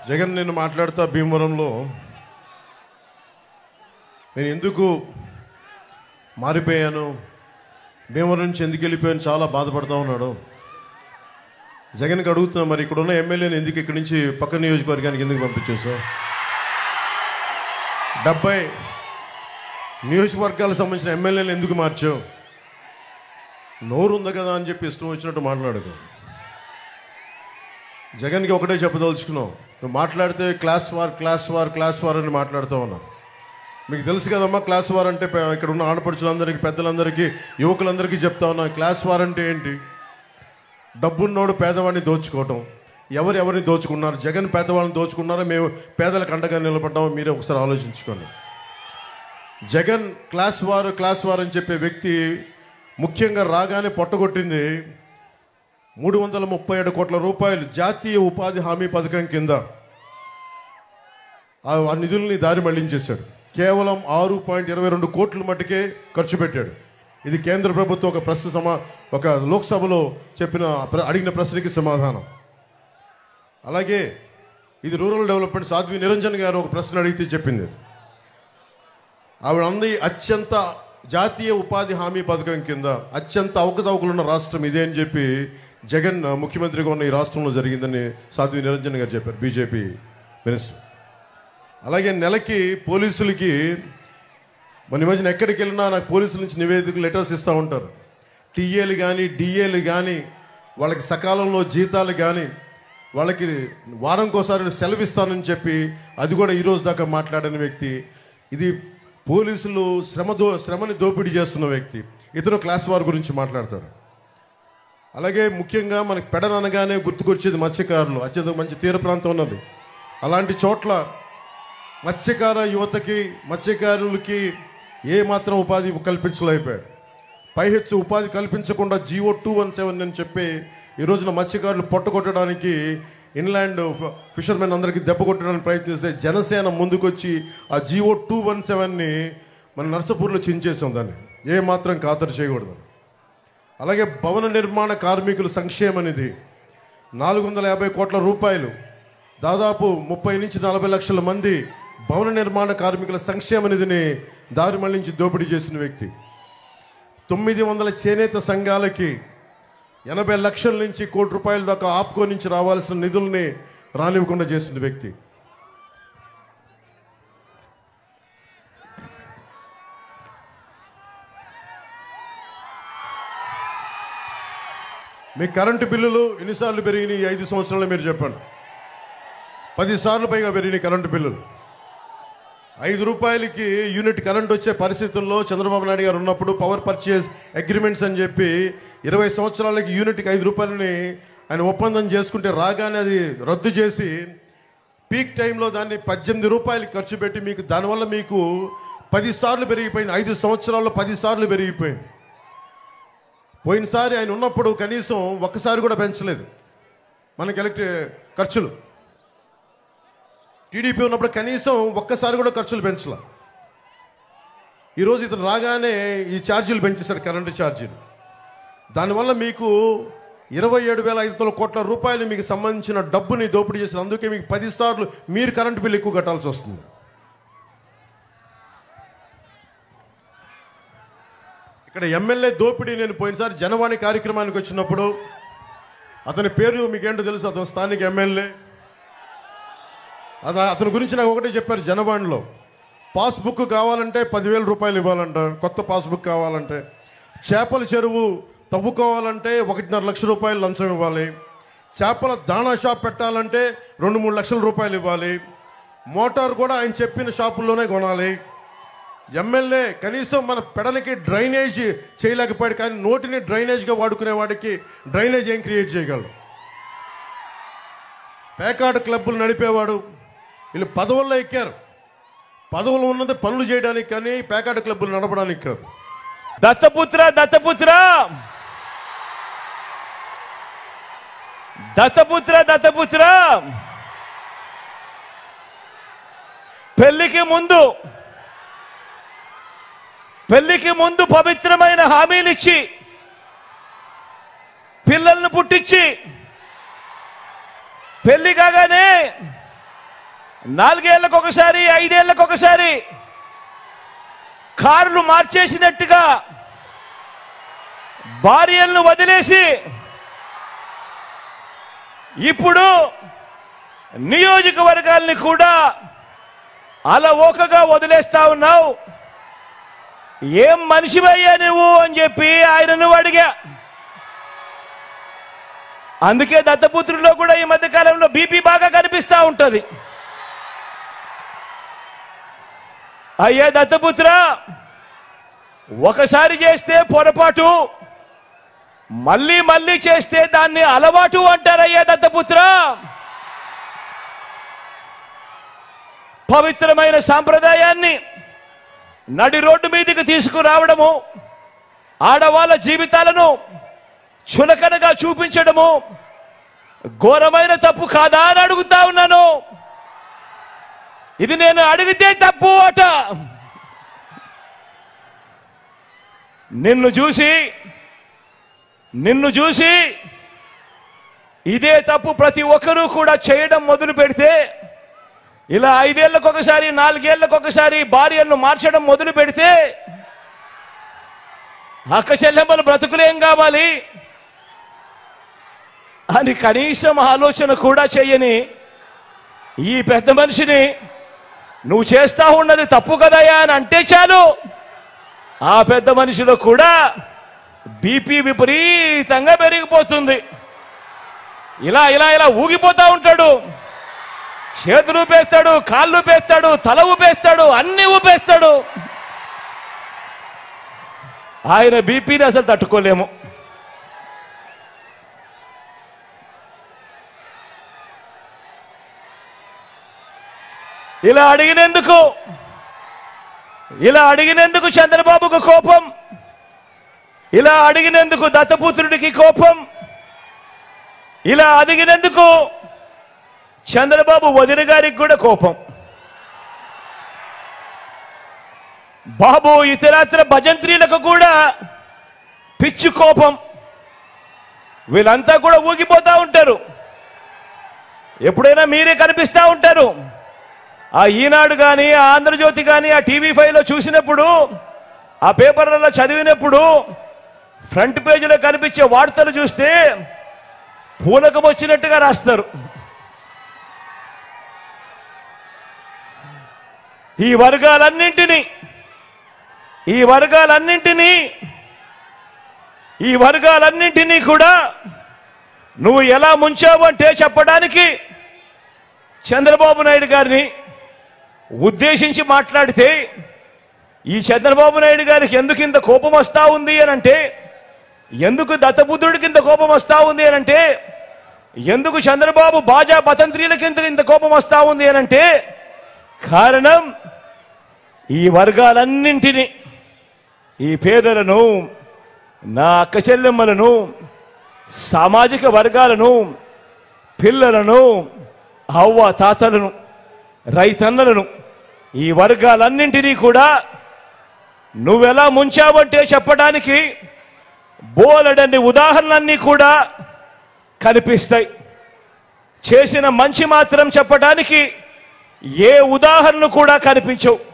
జగన్ నేను మాట్లాడుతా భీమవరంలో నేను ఎందుకు మారిపోయాను, భీమవరం నుంచి ఎందుకు వెళ్ళిపోయాను చాలా బాధపడతా ఉన్నాడు. జగన్కి అడుగుతున్నా, మరి ఇక్కడ ఉన్న ఎమ్మెల్యేని ఎందుకు ఇక్కడి నుంచి పక్క నియోజకవర్గానికి ఎందుకు పంపించేసావు? 70 నియోజకవర్గాలకు సంబంధించిన ఎమ్మెల్యేలు ఎందుకు మార్చావు? నోరు ఉంది కదా అని చెప్పి ఇష్టం వచ్చినట్టు మాట్లాడకు. జగన్కి ఒకటే చెప్పదలుచుకున్నావు, నువ్వు మాట్లాడితే క్లాస్ వార్ అని మాట్లాడుతూ ఉన్నావు. మీకు తెలుసు కదమ్మా క్లాస్ వార్ అంటే. ఇక్కడ ఉన్న ఆడపడుచులందరికీ, పెద్దలందరికీ, యువకులందరికీ చెప్తా ఉన్నా, క్లాస్ వార్ అంటే ఏంటి? డబ్బున్నోడు పేదవాడిని దోచుకోవటం. ఎవరిని దోచుకున్నారు? జగన్ పేదవాళ్ళని దోచుకున్నారా, మేము పేదలకు అండగా నిలబడ్డామో మీరే ఒకసారి ఆలోచించుకోండి. జగన్ క్లాస్ వార్ అని చెప్పే వ్యక్తి ముఖ్యంగా రాగానే పొట్టగొట్టింది 337 కోట్ల రూపాయలు జాతీయ ఉపాధి హామీ పథకం కింద ఆ నిధుల్ని దారి మళ్లించేశాడు. కేవలం 6.22 కోట్ల మట్టుకే ఖర్చు పెట్టాడు. ఇది కేంద్ర ప్రభుత్వం ఒక లోక్సభలో అడిగిన ప్రశ్నకి సమాధానం. అలాగే ఇది రూరల్ డెవలప్మెంట్ సాధ్వి నిరంజన్ గారు ఒక ప్రశ్న అడిగితే చెప్పింది, ఆవిడ అంది అత్యంత జాతీయ ఉపాధి హామీ పథకం కింద అత్యంత అవకతవకలున్న రాష్ట్రం ఇదే అని చెప్పి జగన్ ముఖ్యమంత్రిగా ఉన్న ఈ రాష్ట్రంలో జరిగిందని సాధ్వి నిరంజన్ గారు చెప్పారు, బీజేపీ మినిస్టర్. అలాగే నెలకి పోలీసులకి మన మధ్యన ఎక్కడికి వెళ్ళినా నాకు పోలీసుల నుంచి నివేదికలు లెటర్స్ ఇస్తూ ఉంటారు. టీఏలు కానీ డిఏలు కానీ వాళ్ళకి సకాలంలో జీతాలు కానీ వాళ్ళకి వారంకోసారి సెలవు ఇస్తానని చెప్పి అది కూడా ఈరోజు దాకా మాట్లాడిన వ్యక్తి. ఇది పోలీసులు శ్రమని దోపిడీ చేస్తున్న వ్యక్తి. ఇతను క్లాస్ వార్ గురించి మాట్లాడతాడు. అలాగే ముఖ్యంగా మనకి పెడననగానే గుర్తుకొచ్చేది మత్స్యకారులు. అత్యంత మంచి తీర ప్రాంతం ఉన్నది. అలాంటి చోట్ల మత్స్యకార యువతకి, మత్స్యకారులకి ఏ మాత్రం ఉపాధి కల్పించలేకపోయాడు. పైహెచ్చు ఉపాధి కల్పించకుండా GO 217 అని చెప్పి ఈ రోజున మత్స్యకారులు పొట్టగొట్టడానికి, ఇన్లాండ్ ఫిషర్మెన్ అందరికీ దెబ్బ కొట్టడానికి ప్రయత్నిస్తే జనసేన ముందుకొచ్చి ఆ GO 217ని మన నర్సపూర్లో చించేసాం. దాన్ని ఏ మాత్రం ఖాతరు చేయకూడదు. అలాగే భవన నిర్మాణ కార్మికుల సంక్షేమ నిధి 450 కోట్ల రూపాయలు, దాదాపు 30 నుంచి 40 లక్షల మంది భవన నిర్మాణ కార్మికుల సంక్షేమ నిధిని దారి మళ్లించి దోపిడీ చేసిన వ్యక్తి. 900 చేనేత సంఘాలకి 80 లక్షల నుంచి 1 కోటి రూపాయల దాకా ఆప్కో నుంచి రావాల్సిన నిధుల్ని రానివ్వకుండా చేసిన వ్యక్తి. మీ కరెంటు బిల్లులు ఎన్నిసార్లు పెరిగినాయి ఈ 5 సంవత్సరాలు మీరు చెప్పండి. 10 సార్లు పైగా పెరిగినాయి కరెంటు బిల్లులు. 5 రూపాయలకి యూనిట్ కరెంట్ వచ్చే పరిస్థితుల్లో చంద్రబాబు నాయుడు గారు ఉన్నప్పుడు పవర్ పర్చేజ్ అగ్రిమెంట్స్ అని చెప్పి 20 సంవత్సరాలకి యూనిట్కి 5 రూపాయలని ఆయన ఒప్పందం చేసుకుంటే రాగానే అది రద్దు చేసి పీక్ టైంలో దాన్ని 18 రూపాయలు ఖర్చు పెట్టి దానివల్ల మీకు 10 సార్లు పెరిగిపోయింది. 5 సంవత్సరాల్లో 10 సార్లు పెరిగిపోయింది. పోయినసారి ఆయన ఉన్నప్పుడు కనీసం ఒక్కసారి కూడా పెంచలేదు మనకి ఖర్చులు. టీడీపీ ఉన్నప్పుడు కనీసం ఒక్కసారి కూడా ఖర్చులు పెంచలే. ఈరోజు ఇతను రాగానే ఈ ఛార్జీలు పెంచేశారు, కరెంటు ఛార్జీలు. దానివల్ల మీకు 27,500 కోట్ల రూపాయలు మీకు సంబంధించిన డబ్బుని దోపిడీ చేశారు. అందుకే మీకు 10 సార్లు మీరు కరెంటు బిల్లు ఎక్కువ కట్టాల్సి వస్తుంది. ఇక్కడ ఎమ్మెల్యే దోపిడీ, నేను పోయినసారి జనవాణి కార్యక్రమానికి వచ్చినప్పుడు అతని పేరు మీకేంటో తెలుసు, అతను స్థానిక ఎమ్మెల్యే. అతని గురించి నాకు ఒకటే చెప్పారు జనవాణిలో, పాస్బుక్ కావాలంటే 10,000 రూపాయలు ఇవ్వాలంట, కొత్త పాస్బుక్ కావాలంటే. చేపల చెరువు తవ్వుకోవాలంటే 1.5 లక్షల రూపాయలు లంచం ఇవ్వాలి. చేపల దాణా షాప్ పెట్టాలంటే 2-3 లక్షల రూపాయలు ఇవ్వాలి. మోటార్ కూడా ఆయన చెప్పిన షాపుల్లోనే కొనాలి. ఎమ్మెల్యే కనీసం మన పెడలకి డ్రైనేజ్ చేయలేకపోయాడు, కానీ నోటిని డ్రైనేజ్గా వాడుకునే వాడికి డ్రైనేజ్ ఏం క్రియేట్ చేయగలడు? పేకాట క్లబ్బులు నడిపేవాడు. వీళ్ళు పదవుల్లో ఎక్కారు. పదవులు ఉన్నది పనులు చేయడానికి, కానీ పేకాట క్లబ్బులు నడపడానికి కాదు. దత్తపుత్ర దత్తపుత్ర దత్తపుత్ర దత్తపుత్ర పెళ్లికి ముందు పవిత్రమైన హామీలిచ్చి పిల్లలను పుట్టించి పెళ్లి కాగానే 4 ఏళ్లకు ఒకసారి 5 ఏళ్లకు ఒకసారి కార్లు మార్చేసినట్టుగా భార్యలను వదిలేసి ఇప్పుడు నియోజకవర్గాల్ని కూడా అలవోకగా వదిలేస్తా ఉన్నావు. ఏం మనిషివయ్యా నువ్వు అని చెప్పి ఆయనను అడిగా. అందుకే దత్తపుత్రుల్లో కూడా ఈ మధ్య కాలంలో బీపీ బాగా కనిపిస్తా ఉంటది. అయ్యా దత్తపుత్ర, ఒకసారి చేస్తే పొరపాటు, మళ్ళీ మళ్ళీ చేస్తే దాన్ని అలవాటు అంటారయ్యా దత్తపుత్ర. పవిత్రమైన సాంప్రదాయాన్ని నడి రోడ్డు మీదకి తీసుకురావడము, ఆడవాళ్ళ జీవితాలను చులకనగా చూపించడము ఘోరమైన తప్పు కాదా అని అడుగుతా ఉన్నాను. ఇది నేను అడిగితే తప్పు అట. నిన్ను చూసి ఇదే తప్పు ప్రతి ఒక్కరూ కూడా చేయడం మొదలు పెడితే, ఇలా 5 ఏళ్లకు ఒకసారి 4 ఏళ్లకు ఒకసారి భార్యలను మార్చడం మొదలు పెడితే అక్క చెల్లెమ్మల బ్రతుకులేం కావాలి అని కనీసం ఆలోచన కూడా చేయని ఈ పెద్ద మనిషిని నువ్వు చేస్తా ఉన్నది తప్పు కదయా అని అంటే చాలు, ఆ పెద్ద మనిషిలో కూడా బీపీ విపరీతంగా పెరిగిపోతుంది. ఇలా ఇలా ఇలా ఊగిపోతా ఉంటాడు. చేతులు ఊపేస్తాడు, కాళ్ళు ఊపేస్తాడు, తల ఊపేస్తాడు, అన్ని ఊపేస్తాడు. ఆయన బీపీని అసలు తట్టుకోలేము. ఇలా అడిగినందుకు చంద్రబాబుకు కోపం, ఇలా అడిగినందుకు దత్తపుత్రుడికి కోపం, ఇలా అడిగినందుకు చంద్రబాబు వదిన గారికి కూడా కోపం. బాబు ఇతరాత్ర భజంత్రీలకు కూడా పిచ్చి కోపం. వీళ్ళంతా కూడా ఊగిపోతా ఉంటారు. ఎప్పుడైనా మీరే కనిపిస్తూ ఉంటారు. ఆ ఈనాడు కానీ, ఆ ఆంధ్రజ్యోతి కానీ, ఆ టీవీ5లో చూసినప్పుడు, ఆ పేపర్లలో చదివినప్పుడు ఫ్రంట్ పేజీలో కనిపించే వార్తలు చూస్తే పూనకం వచ్చినట్టుగా రాస్తారు. ఈ వర్గాలన్నింటినీ కూడా నువ్వు ఎలా ముంచావు అంటే చెప్పడానికి చంద్రబాబు నాయుడు గారిని ఉద్దేశించి మాట్లాడితే, ఈ చంద్రబాబు నాయుడు గారికి ఎందుకు ఇంత కోపం వస్తూ ఉంది అని అంటే, ఎందుకు దత్తపుత్రుడికి ఇంత కోపం వస్తూ ఉంది అని అంటే, ఎందుకు చంద్రబాబు బాజా బతంత్రీలకి ఇంత కోపం వస్తూ ఉంది అని అంటే, కారణం ఈ వర్గాలన్నింటినీ, ఈ పేదలను, నా అక్క చెల్లెమ్మలను, సామాజిక వర్గాలను, పిల్లలను, అవ్వ తాతలను, రైతన్నలను, ఈ వర్గాలన్నింటినీ కూడా నువ్వెలా ముంచావంటే చెప్పడానికి బోలెడన్ని ఉదాహరణలన్నీ కూడా కనిపిస్తాయి. చేసిన మంచి మాత్రం చెప్పడానికి ఏ ఉదాహరణ కూడా కనిపించవు.